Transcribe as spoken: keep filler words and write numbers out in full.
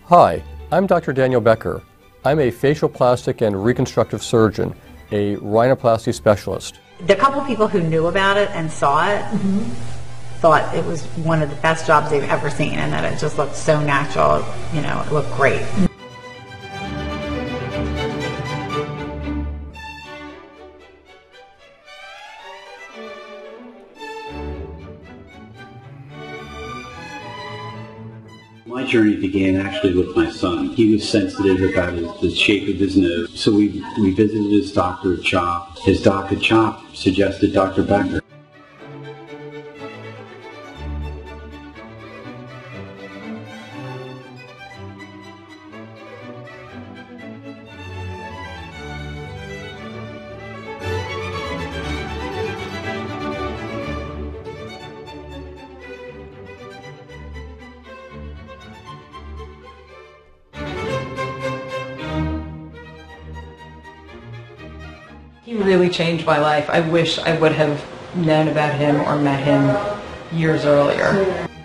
Hi, I'm Doctor Daniel Becker. I'm a facial plastic and reconstructive surgeon, a rhinoplasty specialist. The couple people who knew about it and saw it mm-hmm. thought it was one of the best jobs they've ever seen, and that it just looked so natural. You know, it looked great. My journey began actually with my son. He was sensitive about his, the shape of his nose, so we, we visited his doctor at CHOP. His doc at CHOP suggested Doctor Becker. He really changed my life. I wish I would have known about him or met him years earlier.